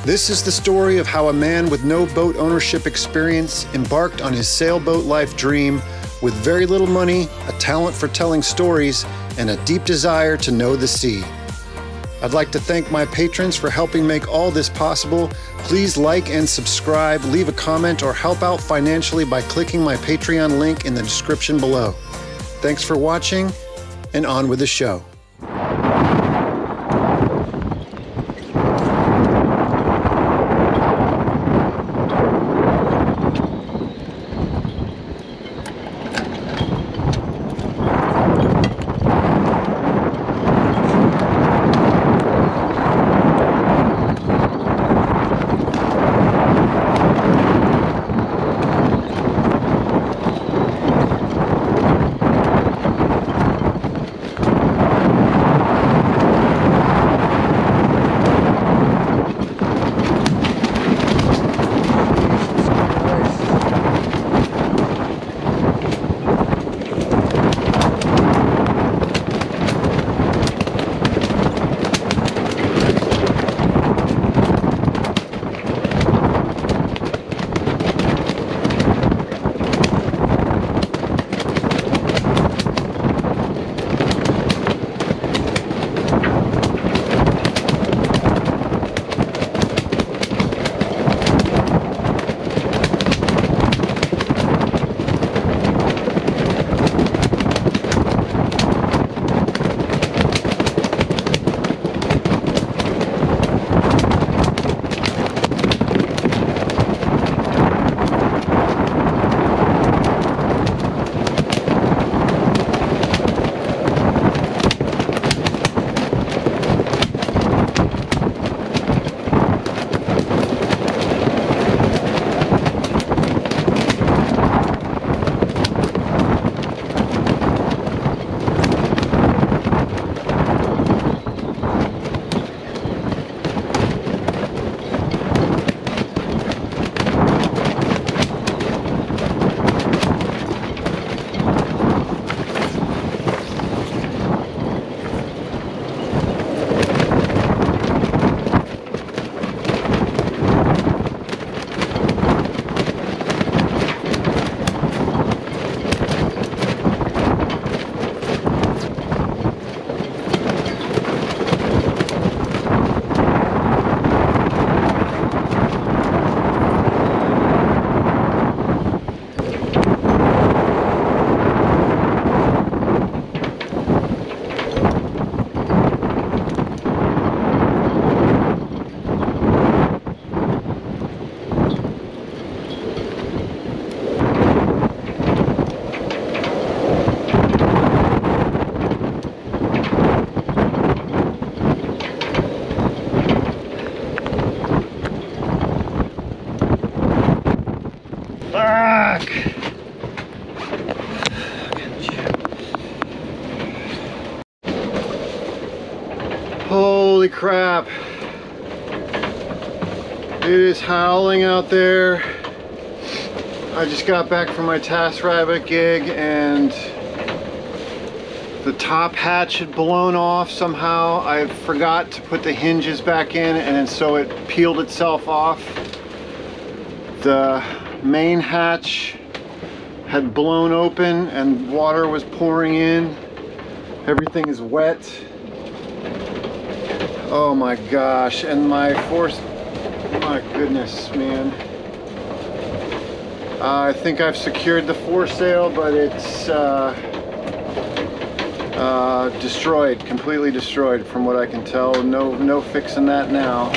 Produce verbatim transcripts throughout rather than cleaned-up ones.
This is the story of how a man with no boat ownership experience embarked on his sailboat life dream with very little money, a talent for telling stories, and a deep desire to know the sea. I'd like to thank my patrons for helping make all this possible. Please like and subscribe, leave a comment, or help out financially by clicking my Patreon link in the description below. Thanks for watching, and on with the show. Holy crap. It is howling out there. I just got back from my TaskRabbit gig and the top hatch had blown off somehow. I forgot to put the hinges back in, and so it peeled itself off. The main hatch had blown open and water was pouring in. Everything is wet. Oh my gosh, and my force, my goodness, man. Uh, I think I've secured the foresail, but it's uh, uh, destroyed, completely destroyed from what I can tell. No, no fixing that now.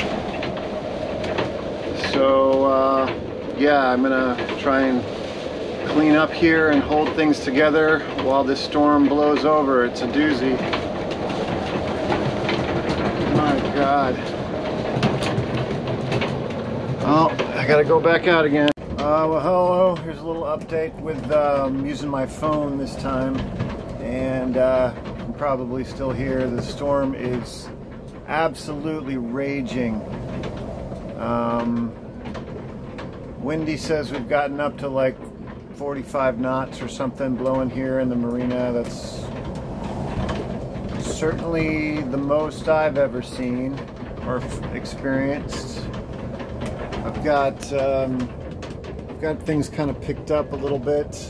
So uh, yeah, I'm gonna try and clean up here and hold things together while this storm blows over. It's a doozy. My God. Oh, I gotta go back out again. Uh, well, hello. Here's a little update with um, using my phone this time. And uh, I'm probably still here. The storm is absolutely raging. Um, Windy says we've gotten up to like forty-five knots or something blowing here in the marina. That's certainly the most I've ever seen or experienced. I've got um, I've got things kind of picked up a little bit.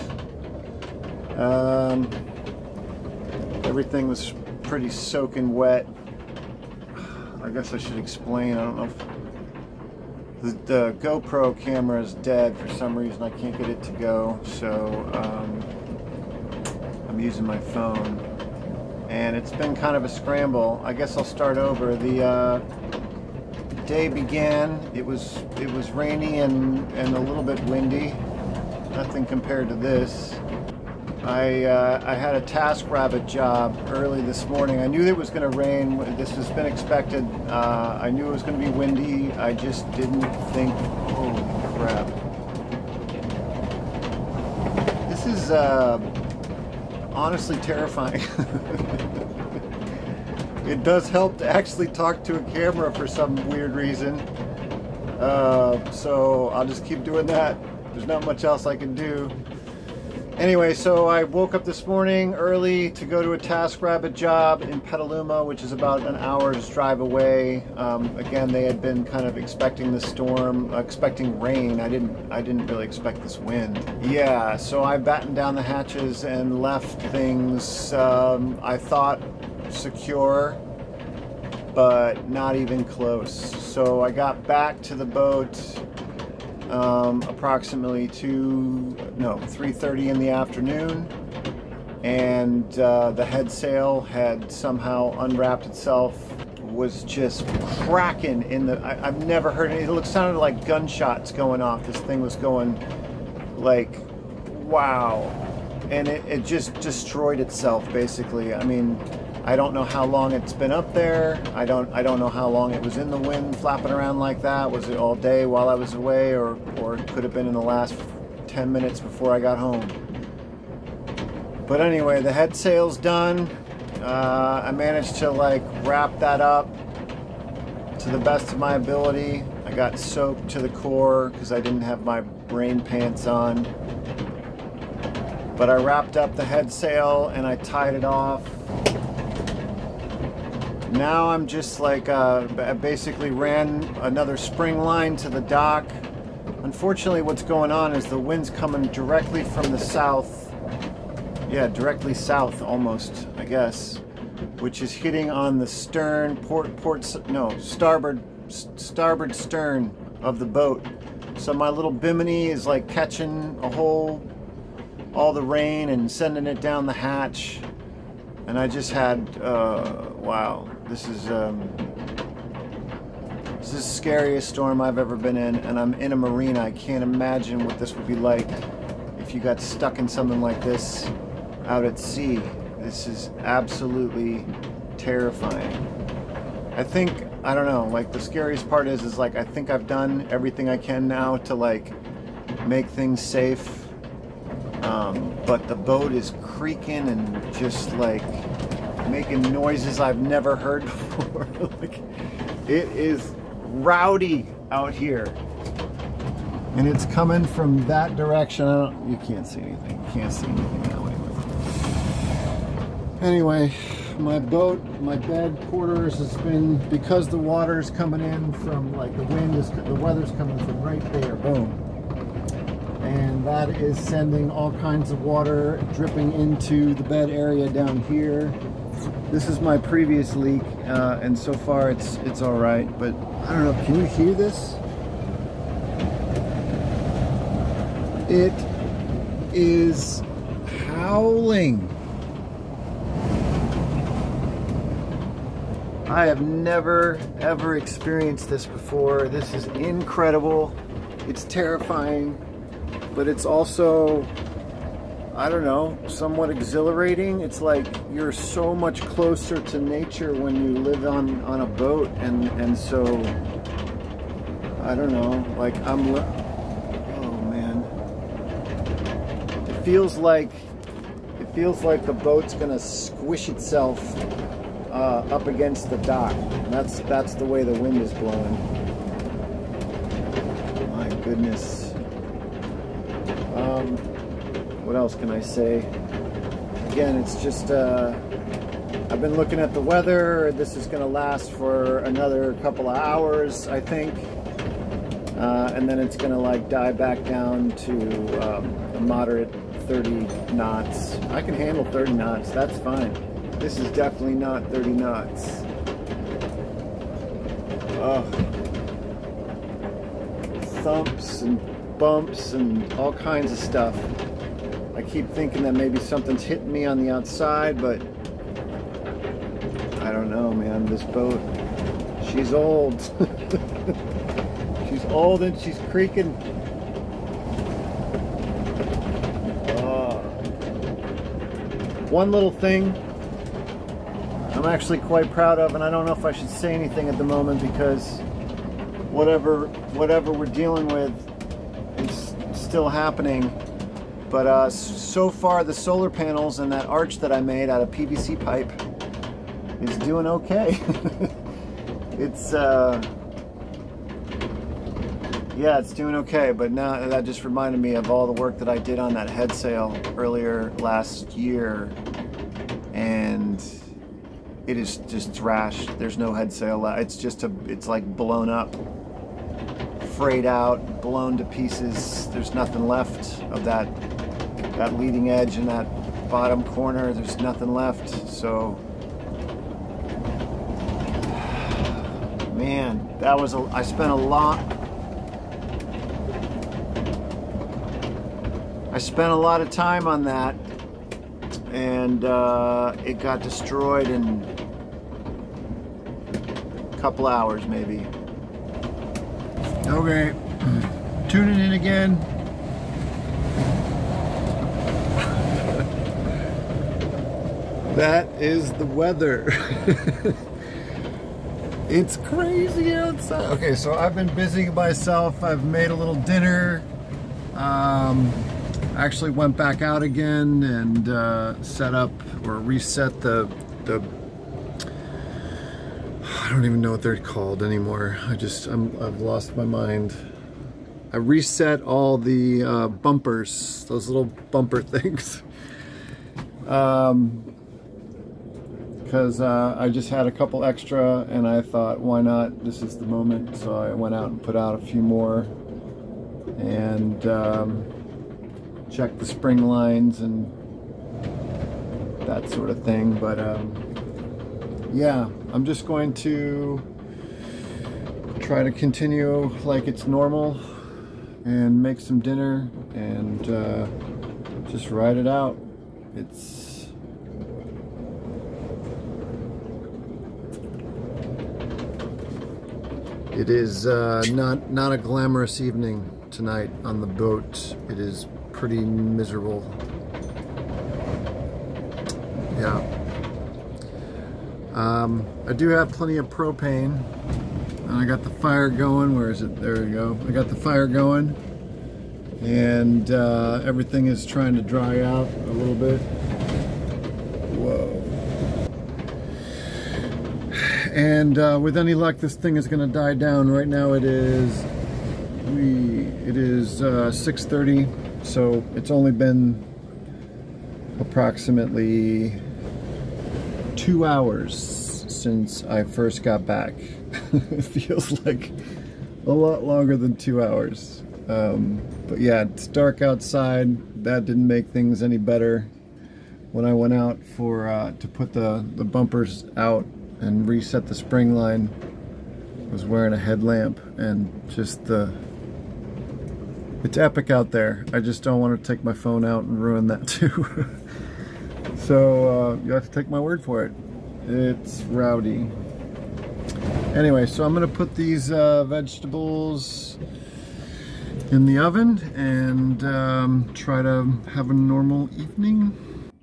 Um, everything was pretty soaking wet. I guess I should explain. I don't know if the, the GoPro camera is dead for some reason. I can't get it to go, so um, I'm using my phone, and it's been kind of a scramble. I guess I'll start over. The uh, day began. It was it was rainy and and a little bit windy. Nothing compared to this. I, uh, I had a TaskRabbit job early this morning. I knew it was going to rain. This has been expected. Uh, I knew it was going to be windy. I just didn't think, holy crap. This is uh, honestly terrifying. It does help to actually talk to a camera for some weird reason. Uh, so I'll just keep doing that. There's not much else I can do. Anyway, so I woke up this morning early to go to a TaskRabbit job in Petaluma, which is about an hour's drive away. Um, again, they had been kind of expecting the storm, uh, expecting rain. I didn't, I didn't really expect this wind. Yeah, so I battened down the hatches and left things, um, I thought, secure, but not even close. So I got back to the boat Um, approximately two, no, three thirty in the afternoon, and uh, the head sail had somehow unwrapped itself. Was just cracking in the. I, I've never heard it. It looked sounded like gunshots going off. This thing was going like, wow, and it, it just destroyed itself basically. I mean, I don't know how long it's been up there. I don't I don't know how long it was in the wind flapping around like that. Was it all day while I was away, or, or it could have been in the last ten minutes before I got home. But anyway, the head sail's done. Uh, I managed to like wrap that up to the best of my ability. I got soaked to the core because I didn't have my rain pants on. But I wrapped up the head sail and I tied it off. Now I'm just like, uh, basically ran another spring line to the dock. Unfortunately, what's going on is the wind's coming directly from the south. Yeah, directly south almost, I guess. Which is hitting on the stern, port, port, no, starboard, starboard stern of the boat. So my little bimini is like catching a whole, all the rain and sending it down the hatch. And I just had, uh, wow, this is, um, this is the scariest storm I've ever been in, and I'm in a marina. I can't imagine what this would be like if you got stuck in something like this out at sea. This is absolutely terrifying. I think, I don't know, like the scariest part is, is like, I think I've done everything I can now to like make things safe. Um, but the boat is creaking and just like making noises I've never heard before. Like, it is rowdy out here, and it's coming from that direction. I don't, you can't see anything. You can't see anything that way. Anyway, my boat, my bed quarters has been, because the water's coming in from like the wind is, the weather's coming from right there. Boom. And that is sending all kinds of water dripping into the bed area down here. This is my previous leak, uh, and so far it's it's all right. But I don't know. Can you hear this? It is howling. I have never ever experienced this before. This is incredible. It's terrifying. But it's also, I don't know, somewhat exhilarating. It's like you're so much closer to nature when you live on, on a boat, and, and so, I don't know, like I'm, oh man. It feels like, it feels like the boat's gonna squish itself uh, up against the dock. That's, that's the way the wind is blowing. My goodness. Um, what else can I say? Again, it's just, uh, I've been looking at the weather. This is going to last for another couple of hours, I think. uh, and then it's gonna like die back down to um, a moderate thirty knots. I can handle thirty knots, that's fine. This is definitely not thirty knots. Oh. Thumps and bumps and all kinds of stuff. I keep thinking that maybe something's hitting me on the outside, but I don't know, man. This boat, she's old. She's old and she's creaking. Oh. One little thing I'm actually quite proud of, and I don't know if I should say anything at the moment because whatever whatever we're dealing with is still happening. But uh, so far the solar panels and that arch that I made out of P V C pipe is doing okay. It's uh, yeah, it's doing okay. But now that just reminded me of all the work that I did on that head sail earlier last year, and it is just thrashed. There's no head sail left. It's just a, it's like blown up, frayed out, blown to pieces. There's nothing left of that that leading edge and that bottom corner. There's nothing left. So, man, that was a, I spent a lot. I spent a lot of time on that, and uh, it got destroyed in a couple hours, maybe. Okay, tuning in again. That is the weather. It's crazy outside. Okay, so I've been busy myself. I've made a little dinner. Um, actually went back out again and uh, set up or reset the the. I don't even know what they're called anymore. I just I'm, I've lost my mind. I reset all the uh, bumpers, those little bumper things. Um. Because uh, I just had a couple extra and I thought, why not? This is the moment. So I went out and put out a few more and um, checked the spring lines and that sort of thing. But um, yeah, I'm just going to try to continue like it's normal and make some dinner and uh, just ride it out. It's It is uh, not not a glamorous evening tonight on the boat. It is pretty miserable. Yeah. Um, I do have plenty of propane. And I got the fire going. Where is it? There we go. I got the fire going. And uh, everything is trying to dry out a little bit. Whoa. And uh, with any luck, this thing is going to die down. Right now, it is we it is uh, six thirty, so it's only been approximately two hours since I first got back. It feels like a lot longer than two hours. Um, but yeah, it's dark outside. That didn't make things any better. When I went out for uh, to put the the bumpers out and reset the spring line, I was wearing a headlamp, and just the it's epic out there. I just don't want to take my phone out and ruin that too. So uh, you have to take my word for it. It's rowdy. Anyway, so I'm gonna put these uh, vegetables in the oven and um, try to have a normal evening.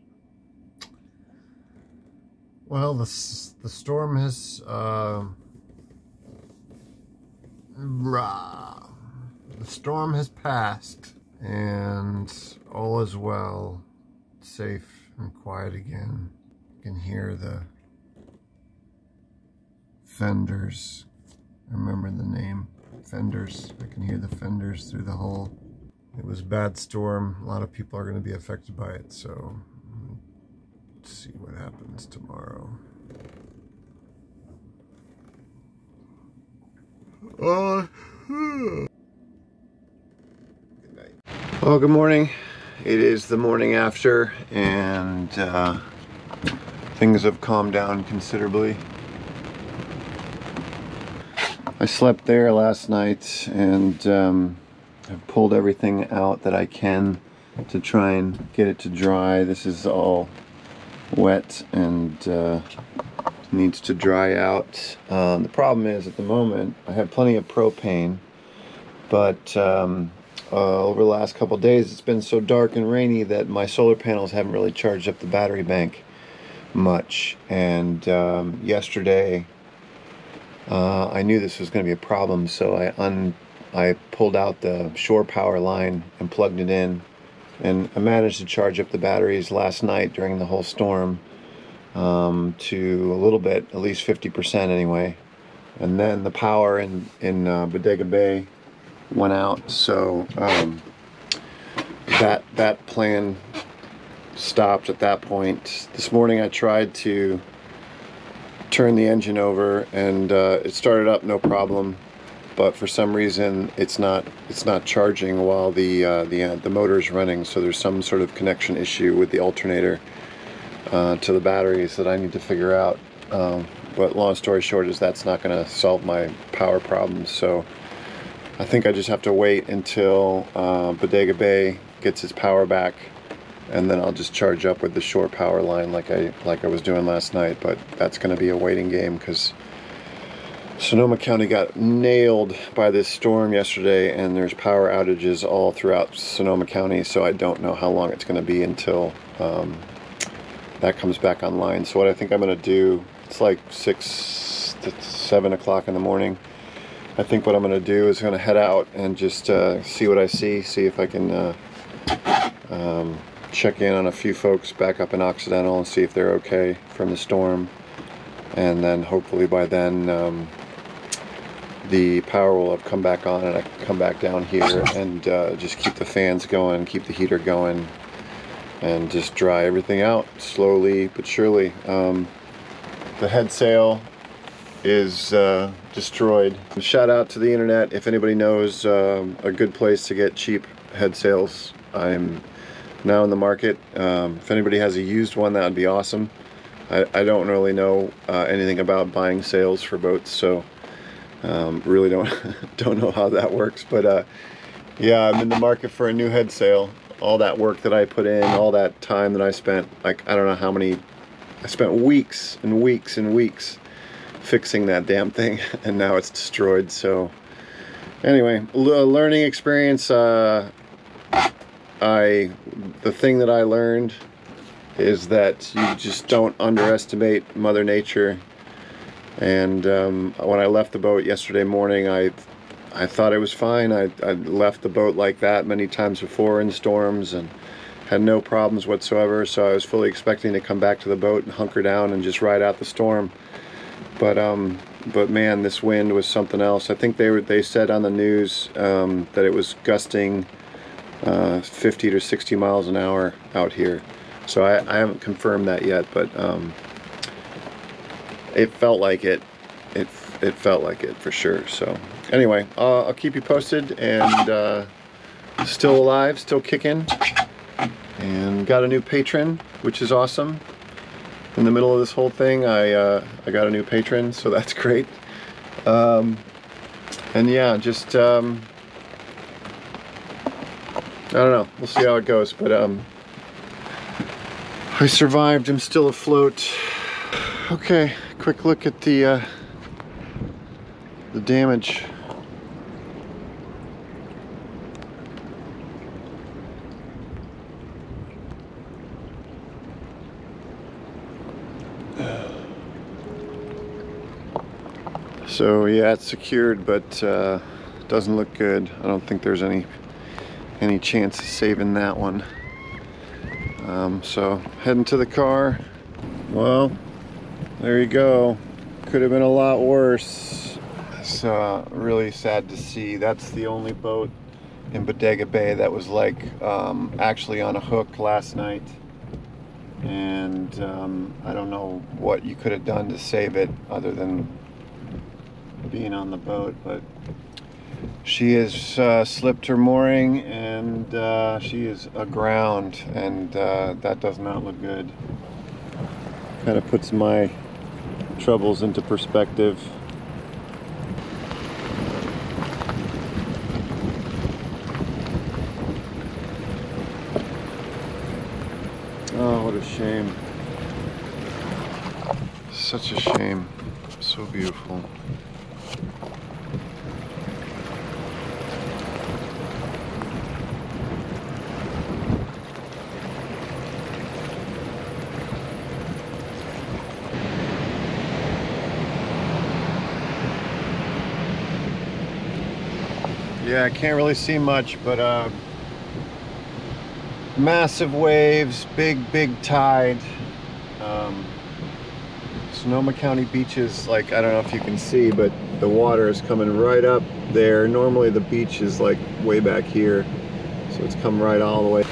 Well, the, the storm has, uh, rah, the storm has passed and all is well, safe and quiet again. You can hear the fenders. I remember the name, fenders. I can hear the fenders through the hole. It was a bad storm. A lot of people are going to be affected by it, so see what happens tomorrow. Uh, Well, good morning. It is the morning after, and uh, things have calmed down considerably. I slept there last night and um, I've pulled everything out that I can to try and get it to dry. This is all wet and uh, needs to dry out. Uh, the problem is, at the moment, I have plenty of propane, but um, Uh, over the last couple of days it's been so dark and rainy that my solar panels haven't really charged up the battery bank much. And um, yesterday uh, I knew this was going to be a problem, so I un I pulled out the shore power line and plugged it in, and I managed to charge up the batteries last night during the whole storm um, to a little bit, at least fifty percent anyway. And then the power in, in uh, Bodega Bay went out, so um, that that plan stopped at that point. This morning I tried to turn the engine over, and uh, it started up no problem, but for some reason it's not it's not charging while the uh, the uh, the motor is running. So there's some sort of connection issue with the alternator uh, to the batteries that I need to figure out. Um, but long story short is that's not going to solve my power problems. So I think I just have to wait until uh, Bodega Bay gets its power back, and then I'll just charge up with the shore power line like I like I was doing last night. But that's going to be a waiting game because Sonoma County got nailed by this storm yesterday, and there's power outages all throughout Sonoma County. So I don't know how long it's going to be until um, that comes back online. So what I think I'm going to do, it's like six to seven o'clock in the morning. I think what I'm going to do is going to head out and just uh, see what I see, see if I can uh, um, check in on a few folks back up in Occidental and see if they're okay from the storm. And then hopefully by then um, the power will have come back on, and I can come back down here and uh, just keep the fans going, keep the heater going, and just dry everything out slowly but surely. Um, the head sail is uh, destroyed. Shout out to the internet if anybody knows um, a good place to get cheap head sails. I'm now in the market. Um, if anybody has a used one, that would be awesome. I, I don't really know uh, anything about buying sails for boats, so um, really don't don't know how that works. But uh, yeah, I'm in the market for a new head sail. All that work that I put in, all that time that I spent, like I don't know how many, I spent weeks and weeks and weeks fixing that damn thing, and now it's destroyed. So anyway, a learning experience. uh, I the thing that I learned is that you just don't underestimate Mother Nature. And um, when I left the boat yesterday morning, I I thought it was fine. I, I left the boat like that many times before in storms and had no problems whatsoever, so I was fully expecting to come back to the boat and hunker down and just ride out the storm. But um, but man, this wind was something else. I think they were they said on the news um, that it was gusting uh, fifty to sixty miles an hour out here. So I, I haven't confirmed that yet, but um, it felt like it. It it felt like it for sure. So anyway, uh, I'll keep you posted. And uh, still alive, still kicking, and got a new patron, which is awesome. In the middle of this whole thing, I uh, I got a new patron, so that's great. Um, and yeah, just um, I don't know. We'll see how it goes. But um, I survived. I'm still afloat. Okay, quick look at the uh, the damage. So yeah, it's secured, but uh, doesn't look good. I don't think there's any any chance of saving that one. Um, so heading to the car. Well, there you go. Could have been a lot worse. It's uh, really sad to see. That's the only boat in Bodega Bay that was like um, actually on a hook last night. And um, I don't know what you could have done to save it other than being on the boat, but She has uh, slipped her mooring, and uh, she is aground, and uh, that does not look good. Kind of puts my troubles into perspective. Oh, what a shame. Such a shame. So beautiful. Yeah, I can't really see much, but uh, massive waves, big, big tide. Um, Sonoma County beaches, like, I don't know if you can see, but the water is coming right up there. Normally the beach is like way back here, so it's come right all the way.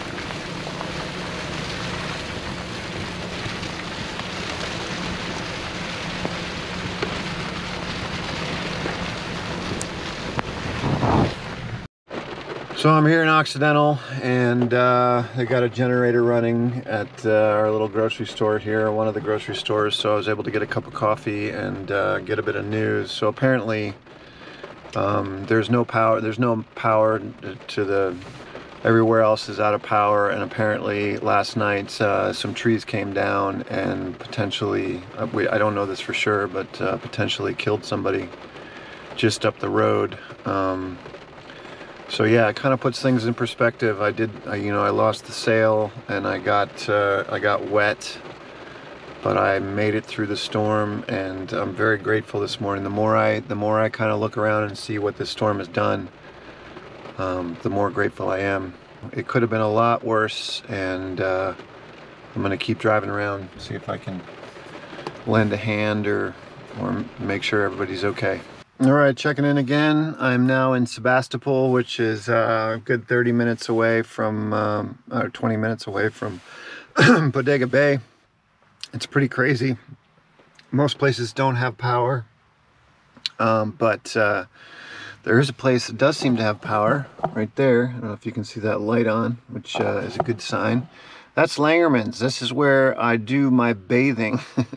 So I'm here in Occidental, and uh, they got a generator running at uh, our little grocery store here, one of the grocery stores, so I was able to get a cup of coffee and uh, get a bit of news. So apparently um, there's no power, there's no power to the, everywhere else is out of power, and apparently last night uh, some trees came down and potentially, uh, we, I don't know this for sure, but uh, potentially killed somebody just up the road. Um, So yeah, it kind of puts things in perspective. I did, I, you know, I lost the sail and I got, uh, I got wet, but I made it through the storm, and I'm very grateful this morning. The more I, the more I kind of look around and see what this storm has done, um, the more grateful I am. It could have been a lot worse, and uh, I'm gonna keep driving around, see if I can lend a hand or, or make sure everybody's okay. All right, checking in again. I'm now in Sebastopol, which is uh, a good thirty minutes away from, um, or twenty minutes away from Bodega Bay. It's pretty crazy. Most places don't have power, um, but uh, there is a place that does seem to have power right there. I don't know if you can see that light on, which uh, is a good sign. That's Langerman's. This is where I do my bathing.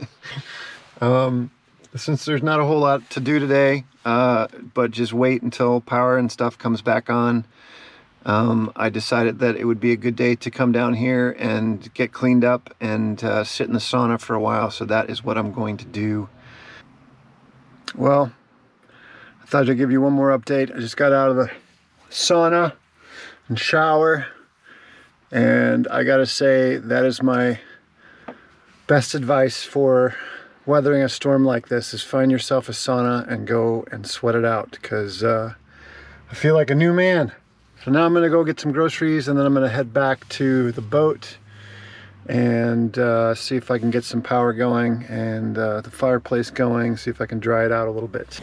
um, Since there's not a whole lot to do today, uh, but just wait until power and stuff comes back on, um, I decided that it would be a good day to come down here and get cleaned up and uh, sit in the sauna for a while. So that is what I'm going to do. Well, I thought I'd give you one more update. I just got out of the sauna and shower, and I gotta say that is my best advice for weathering a storm like this, is find yourself a sauna and go and sweat it out, because uh, I feel like a new man. So now I'm gonna go get some groceries, and then I'm gonna head back to the boat and uh, see if I can get some power going and uh, the fireplace going, see if I can dry it out a little bit.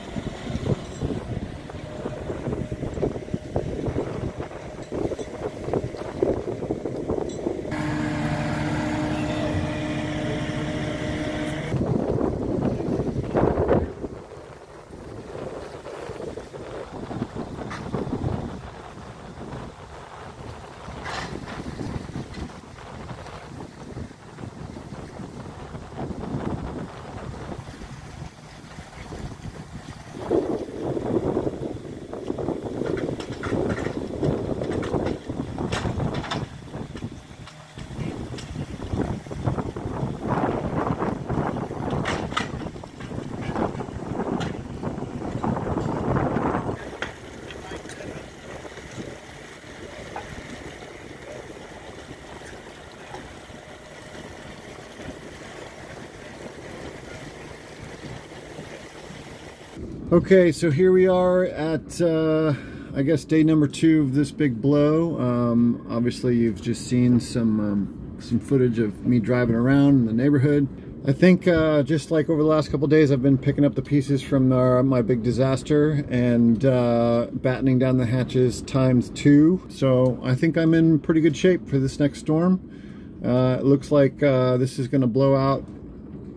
Okay, so here we are at, uh, I guess, day number two of this big blow. Um, obviously, you've just seen some um, some footage of me driving around in the neighborhood. I think uh, just like over the last couple days, I've been picking up the pieces from uh, my big disaster and uh, battening down the hatches times two. So I think I'm in pretty good shape for this next storm. Uh, it looks like uh, this is going to blow out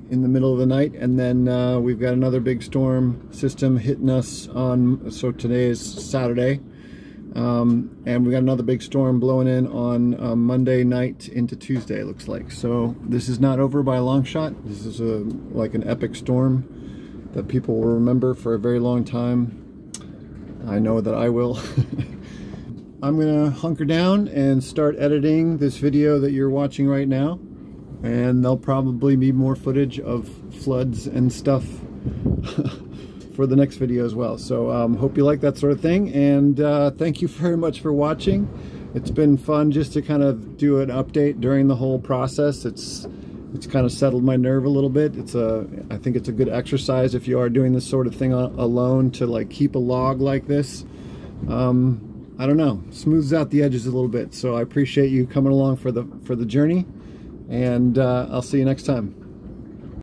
in the middle of the night, and then uh, we've got another big storm system hitting us on, so today is Saturday, um, and we got another big storm blowing in on uh, Monday night into Tuesday, it looks like. So this is not over by a long shot. This is a like an epic storm that people will remember for a very long time. I know that I will. I'm gonna hunker down and start editing this video that you're watching right now, and there'll probably be more footage of floods and stuff for the next video as well. So um, hope you like that sort of thing, and uh, thank you very much for watching. It's been fun just to kind of do an update during the whole process. It's it's kind of settled my nerve a little bit. It's a I think it's a good exercise if you are doing this sort of thing alone, to like keep a log like this. Um, I don't know, smooths out the edges a little bit. So I appreciate you coming along for the for the journey, and uh, I'll see you next time.